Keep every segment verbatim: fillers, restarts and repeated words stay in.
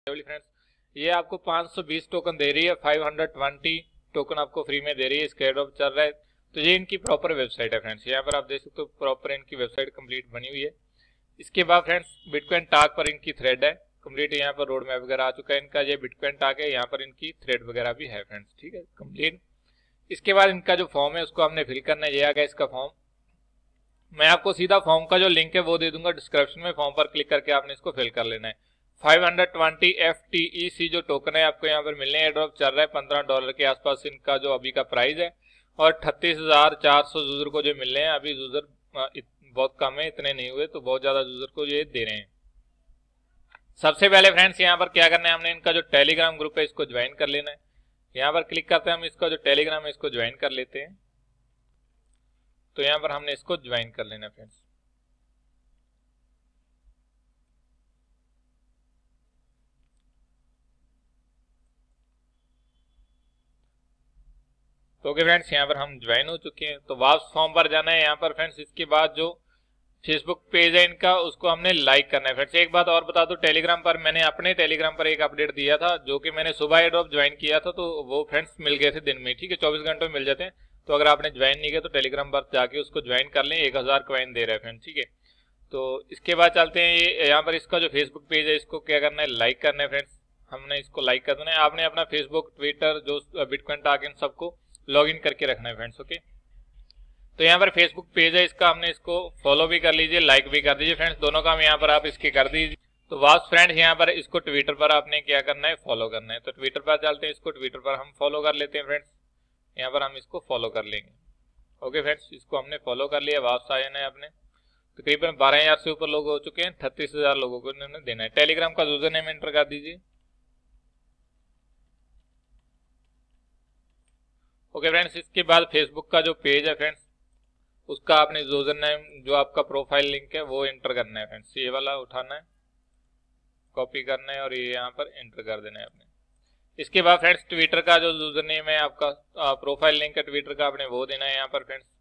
Friends ये आपको पाँच सौ बीस टोकन दे रही है, पाँच सौ बीस टोकन आपको फ्री में दे रही है, इसका एयर ड्रॉप चल रहा है। तो ये इनकी प्रॉपर वेबसाइट है फ्रेंड्स, यहाँ पर आप देख सकते हो प्रॉपर इनकी वेबसाइट कंप्लीट बनी हुई है। इसके बाद फ्रेंड्स बिटकॉइन टाक पर इनकी थ्रेड है कंप्लीट, यहाँ पर रोड मैप वगैरह आ चुका है इनका, ये बिटकॉइन टाक है, यहाँ पर इनकी थ्रेड वगैरह भी है फ्रेंड्स, ठीक है कंप्लीट। इसके बाद इनका जो फॉर्म है उसको हमने फिल करना है, ये आ गया इसका फॉर्म। मैं आपको सीधा फॉर्म का जो लिंक है वो दे दूंगा डिस्क्रिप्शन में, फॉर्म पर क्लिक करके आपने इसको फिल कर लेना है। पाँच सौ बीस एफ टी ई सी जो टोकन है आपको यहाँ पर मिलने, एयर ड्रॉप चल रहा है पंद्रह डॉलर के आसपास इनका जो अभी का प्राइस है, और अड़तीस हजार चार सौ यूजर को जो मिल रहे हैं। अभी यूजर बहुत कम है, इतने नहीं हुए, तो बहुत ज्यादा यूजर को ये दे रहे हैं। सबसे पहले फ्रेंड्स यहाँ पर क्या करना है, हमने इनका जो टेलीग्राम ग्रुप है इसको ज्वाइन कर लेना है। यहाँ पर क्लिक करते हैं, हम इसका जो टेलीग्राम है इसको ज्वाइन कर लेते हैं। तो यहाँ पर हमने इसको ज्वाइन कर लेना है फ्रेंड्स। तो ओके फ्रेंड्स, यहाँ पर हम ज्वाइन हो चुके हैं। तो वापस फॉर्म पर जाना है यहाँ पर फ्रेंड्स। इसके बाद जो फेसबुक पेज है इनका उसको हमने लाइक करना है फ्रेंड्स। एक बात और बता दूं, टेलीग्राम पर मैंने अपने टेलीग्राम पर एक अपडेट दिया था, जो कि मैंने सुबह एयर ड्रॉप ज्वाइन किया था, तो वो फ्रेंड्स मिल गए थे दिन में, ठीक है चौबीस घंटों में मिल जाते हैं। तो अगर आपने ज्वाइन नहीं किया तो टेलीग्राम पर जाके उसको ज्वाइन कर लें, एक हजार क्वाइन दे रहे हैं फ्रेंड्स, ठीक है। तो इसके बाद चलते हैं, ये यहाँ पर इसका जो फेसबुक पेज है इसको क्या करना है, लाइक करना है फ्रेंड्स। हमने इसको लाइक कर देना है। आपने अपना फेसबुक, ट्विटर, जो बिटकॉइन टाक इन सबको लॉग इन करके रखना है फ्रेंड्स, ओके। तो यहाँ पर फेसबुक पेज है इसका, हमने इसको फॉलो भी कर लीजिए, लाइक भी कर दीजिए फ्रेंड्स, दोनों काम यहाँ पर आप इसके कर दीजिए। तो वापस फ्रेंड्स यहाँ पर इसको ट्विटर पर आपने क्या करना है, फॉलो करना है। तो ट्विटर पर चलते हैं, इसको ट्विटर पर हम फॉलो कर लेते हैं फ्रेंड्स। यहाँ पर हम इसको फॉलो कर लेंगे, ओके फ्रेंड्स। इसको हमने फॉलो कर लिया, वापस आ जाना है आपने। तकरीबन बारह हजार से ऊपर लोग हो चुके हैं, छत्तीस हजार लोगों को इन्होंने देना है। टेलीग्राम का यूजर नेम एंटर कर दीजिए, ओके फ्रेंड्स। इसके बाद फेसबुक का जो पेज है फ्रेंड्स उसका आपने यूजर नेम, जो आपका प्रोफाइल लिंक है वो एंटर करना है फ्रेंड्स। ये वाला उठाना है, कॉपी करना है और ये यहाँ पर एंटर कर देना है आपने। इसके बाद फ्रेंड्स ट्विटर का जो यूजर नेम है आपका, प्रोफाइल लिंक है ट्विटर का, आपने वो देना है यहाँ पर फ्रेंड्स,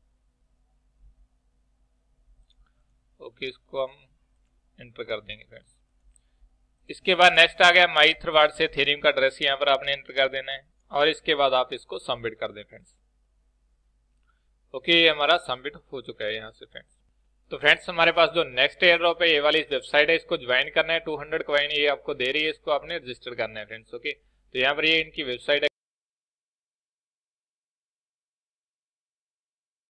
ओके। इसको हम एंटर कर देंगे फ्रेंड्स। इसके बाद नेक्स्ट आ गया माई थ्रवार्ड से थेरियम का एड्रेस, यहाँ पर आपने एंटर कर देना है, और इसके बाद आप इसको सबमिट कर दें फ्रेंड्स, ओके। ये हमारा सबमिट हो चुका है यहाँ से फ्रेंड्स। तो फ्रेंड्स हमारे पास जो नेक्स्ट एयर ड्रॉप है ये वाली वेबसाइट है, इसको ज्वाइन करना है। दो सौ कॉइन ये आपको दे रही है, इसको आपने रजिस्टर करना है फ्रेंड्स, ओके। तो यहाँ पर ये इनकी वेबसाइट है।